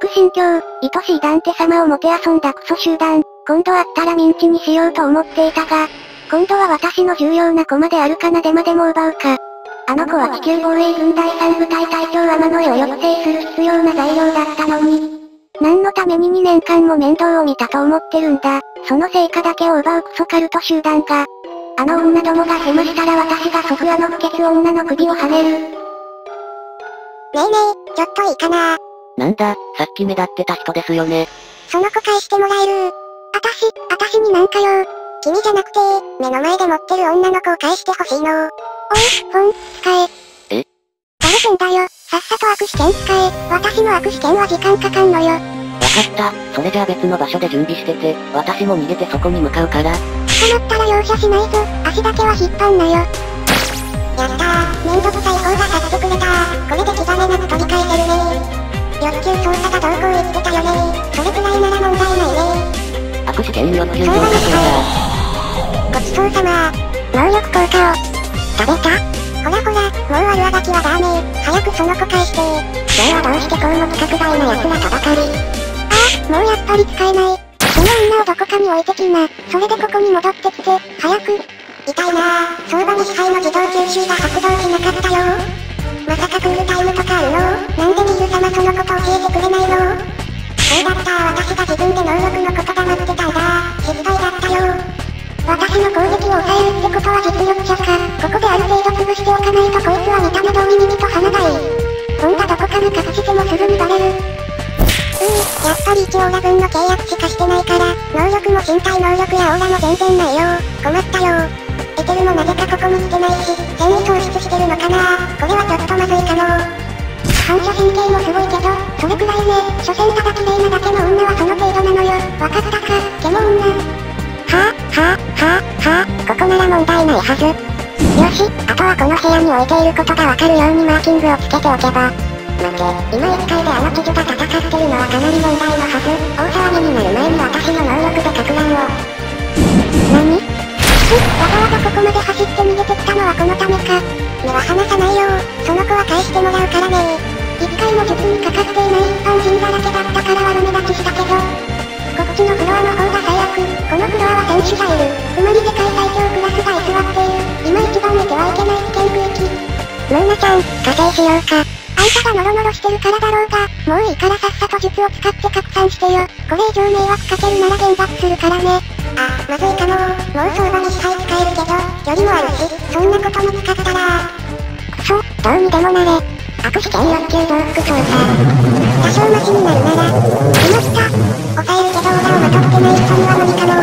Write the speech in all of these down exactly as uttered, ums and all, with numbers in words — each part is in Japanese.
悪心境、愛しいダンテ様をもてあそんだクソ集団、今度会ったらミンチにしようと思っていたが、今度は私の重要な駒であるカナデマでも奪うか。あの子は地球防衛軍だいさん部隊隊長天野を抑制する必要な材料だったのに。何のためににねんかんも面倒を見たと思ってるんだ。その成果だけを奪うクソカルト集団が。あの女どもがヘマしたら私が即あの不潔女の首をはねる。ねえねえ、ちょっといいかな。 なんだ、さっき目立ってた人ですよね。 その子返してもらえる？あたし、あたしになんかよ。君じゃなくて、目の前で持ってる女の子を返してほしいの。おい、フォン、使え。 え？ バレてんだよ。さっさと握手券使え。私の握手券は時間かかんのよ。 わかった。それじゃあ別の場所で準備してて、私も逃げてそこに向かうから。 捕まったら容赦しないぞ。足だけは引っ張んなよ。やったー。めんどくさい方が買ってくれたー。これで気兼ねなく取り返せるねー。欲求操作がどうこう言ってたよねー。それくらいなら問題ないねー。 握手券欲求操そうだね作だ。 ごちそうさまー。能力効果を。食べた？ほらほら、もう悪あがきはダメー。早くその子返してー。今日はどうしてこうも規格外な奴らとばかり。ああ、もうやっぱり使えない。その女をどこかに置いてきな。それでここに戻ってきて、早く。痛いなぁ。相場に支配の自動吸収が発動しなかったよー。まさかクールタイムとかあるの？なんでミル様そのこと教えてくれないの？そうだったー。私が自分で能力のこと黙ってたんだー。失敗だったよー。私の攻撃を抑えるってことは実力者か。ここである程度潰しておかないとこいつは見た目通り耳と鼻がいい。本がどこかに隠してもすぐにバレる。うー、やっぱりいちオーラ分の契約しかしてないから、能力も身体能力やオーラも全然ないよー。困ったよー。エテルもなぜかここに来てないし、戦意喪失してるのかなー。これはちょっとまずいかもー。反射神経もすごいけど、それくらいね。所詮ただ綺麗なだけの女はその程度なのよ。わかったか、ケモ女。はぁ、はぁ、はぁ、はぁ、ここなら問題ないはず。よし、あとはこの部屋に置いていることがわかるようにマーキングをつけておけば。待て、今いっかいであの記事が戦ってるのはかなり問題のはず。大騒ぎになる前に私の能力でかく乱を。何？ふっ、わざわざここまで走って逃げてきたのはこのためか。目は離さないよー。その子は返してもらうからねー。一回も術にかかっていない一般人だらけだったから悪目立ちしたけど。こっちのフロアの方が最悪。このフロアは選手がいる。つまり世界最強クラスが居座っている。今一番見てはいけない危険区域。ムーナちゃん、加勢しようか。あんたがノロノロしてるからだろうが、もういいからさっさと術を使って拡散してよ。これ以上迷惑かけるなら現脱するからね。あ、まずいかもー。もう相場に支配使えるけど、距離もあるし、そんなこと見つかったらくそ、どうにでもなれ。握手券欲求増幅操作。多少マシになるなら、しまった。抑えるけどオーラをまとってない人には無理かも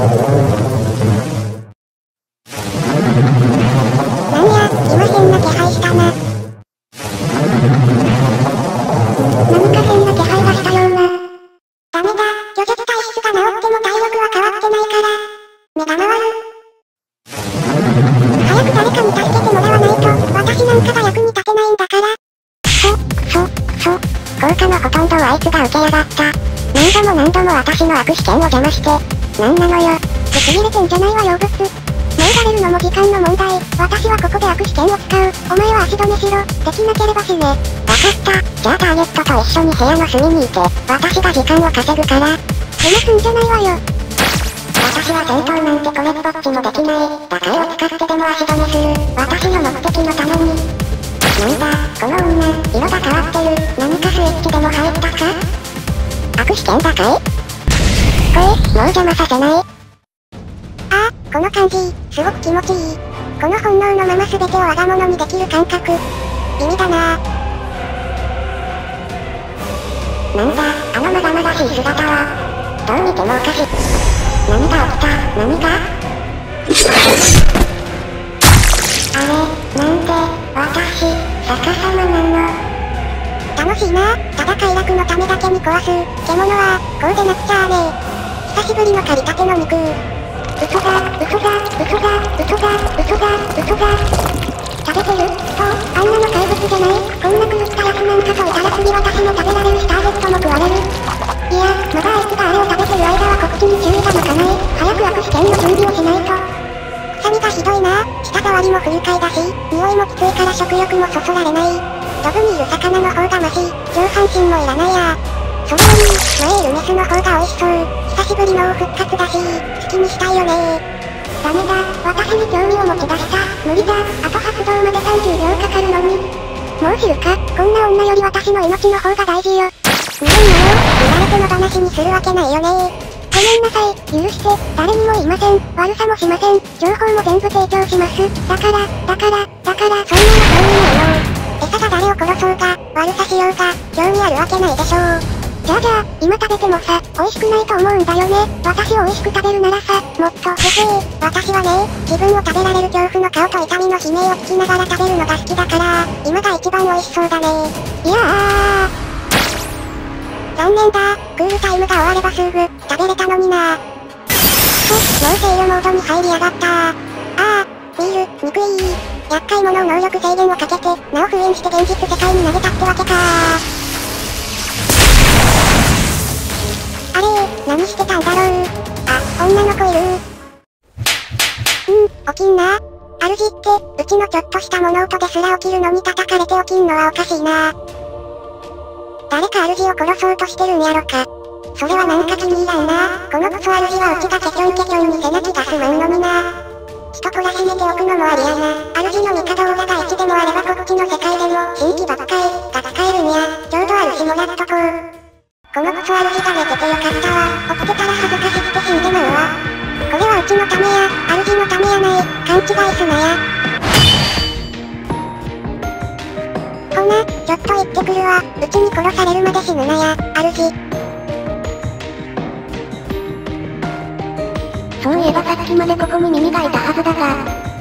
ー。なんや、今変な気配したな。何か変な気配がしたような。ダメだ、拒絶体質が治っても体力は変わってないから。目が回る。早く誰かに助けてもらわないと、私なんかが役に立てないんだから。そ、そ、そ、効果のほとんどをあいつが受けやがった。何度も何度も私の握手券を邪魔して。なんなのよ。ぶち切れてんじゃないわ妖物。もうバレるのも時間の問題。私はここで握手券を使う。お前は足止めしろ。できなければ死ね。わかった。じゃあターゲットと一緒に部屋の隅にいて、私が時間を稼ぐから。邪魔すんじゃないわよ。私は戦闘なんてこれっぽっちもできない。打開を使ってでも足止めする。私の目的のために。なんだ、この女、色が変わってる。何かスイッチでも入ったか？握手券だかい？これ、もう邪魔させない。ああ、この感じ、すごく気持ちいい。この本能のまま全てを我が物にできる感覚。意味だなぁ。なんだ、あのまだまだしい姿は。どう見てもおかしい。何が起きた？何が？あれ、なんで、私、逆さまなの？楽しいな。ただ快楽のためだけに壊す。獣は、こうでなくちゃあね。久しぶりの借りたての肉。嘘だ、嘘だ、嘘だ、嘘だ、嘘だ、嘘だ。食べてる？と、あんなの怪物じゃない。こんな狂ったやつなんかといたら次私も食べられるしターゲットも食われる。いや、まだあいつがあれを食べてる間は告知に注意が向かない。早く握手券の準備をしないと。臭みがひどいな。舌触りも不愉快だし、匂いもきついから食欲もそそられない。ドブにいる魚の方がマシ。上半身もいらないや。 それより、前エルメスの方が美味しそう。久しぶりの復活だし、好きにしたいよね。ダメだ、私に興味を持ち出した。無理だ、あと発動までさんじゅうびょうかかるのに。もう知るか、こんな女より私の命の方が大事よ。見ろ見ろ、見られての話にするわけないよね。ごめんなさい、許して、誰にも言いません。悪さもしません。情報も全部提供します。だから、だから、だから、そんなの興味ないよ。餌が誰を殺そうが、悪さしようが、興味あるわけないでしょう。じゃあじゃあ、今食べてもさ、美味しくないと思うんだよね。私を美味しく食べるならさ、もっと、へへー、私はね、自分を食べられる恐怖の顔と痛みの悲鳴を聞きながら食べるのが好きだから、今が一番美味しそうだね。いやー。残念だ、クールタイムが終わればすぐ、食べれたのにな。ふ、もう制御モードに入りやがったー。あー、ビール、憎い。厄介者能力制限をかけて、なお封印して現実世界に投げたってわけかー。あれー、何してたんだろう。あ、女の子いるー。うん、起きんな。主って、うちのちょっとした物音ですら起きるのに叩かれて起きんのはおかしいな。誰か主を殺そうとしてるんやろか。それはなんか気に入らんな。このクソ主はうちがケチョンケチョンにせな気がすまんのにな。人とらしめておくのもありやな。主の味方オーラがいちでもあればこっちの世界でも新規ばっかりが使えるんや。ちょうど主もらっとこう。このクソ主が寝ててよかったわ。起きてたら恥ずかしくて死んでまうわ。これはうちのためや、主のためやない。勘違いすなや。ほな、ちょっと行ってくるわ。うちに殺されるまで死ぬなや、主。 そういえばさっきまでここに耳がいたはずだが。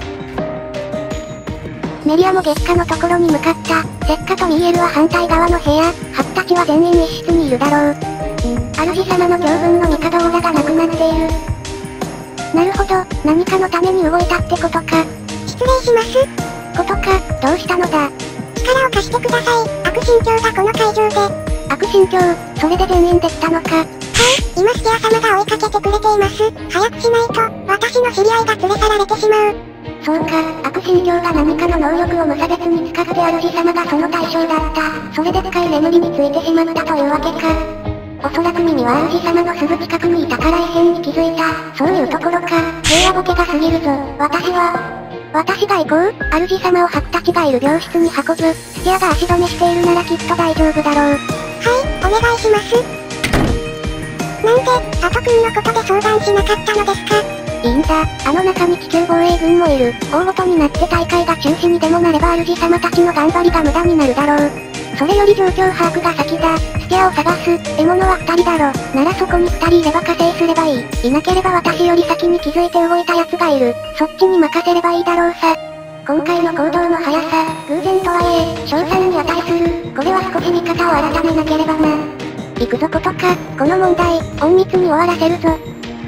メリアも月下のところに向かった。石化とミーエルは反対側の部屋。ハクたちは全員一室にいるだろう。主様の教訓の味方オーラがなくなっている。なるほど、何かのために動いたってことか。 失礼します。 ことか、どうしたのだ。 力を貸してください。悪神教がこの会場で。 悪神教、それで全員できたのか。はい、 今スケア様が追いかけてくれています。早くしないと、私の知り合いが連れ去られてしまう。 そうか、悪神教が何かの能力を無差別に使って主様がその対象だった。それで深い眠りについてしまったというわけか。おそらく耳は主様のすぐ近くにいたから異変に気づいた。そういうところか。平野ボケが過ぎるぞ。私は、私が行こう。主様をハクたちがいる病室に運ぶ。スケアが足止めしているならきっと大丈夫だろう。 はい、お願いします。なんで、アト君のことで相談しなかったのですか？ いいんだ、あの中に地球防衛軍もいる。大ごとになって大会が中止にでもなれば主様たちの頑張りが無駄になるだろう。それより状況把握が先だ。スケアを探す。獲物は二人だろ。ならそこに二人いれば加勢すればいい。いなければ私より先に気づいて動いた奴がいる。そっちに任せればいいだろうさ。今回の行動の速さ、偶然とはいえ、賞賛に値する。これは少し見方を改めなければな。行くぞことか、この問題、隠密に終わらせるぞ。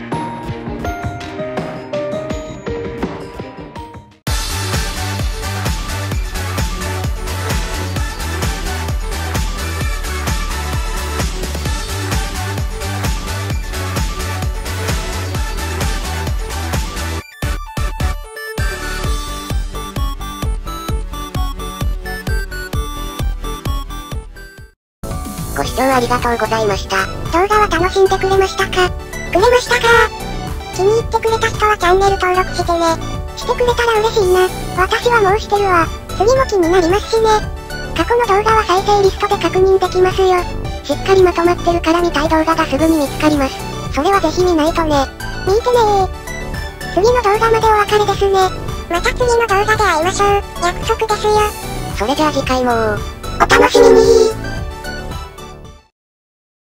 ご視聴ありがとうございました。動画は楽しんでくれましたか？くれましたか？気に入ってくれた人はチャンネル登録してね。してくれたら嬉しいな。私はもうしてるわ。次も気になりますしね。過去の動画は再生リストで確認できますよ。しっかりまとまってるから見たい動画がすぐに見つかります。それはぜひ見ないとね。見てねー。次の動画までお別れですね。また次の動画で会いましょう。約束ですよ。 それじゃあ次回もお楽しみにー。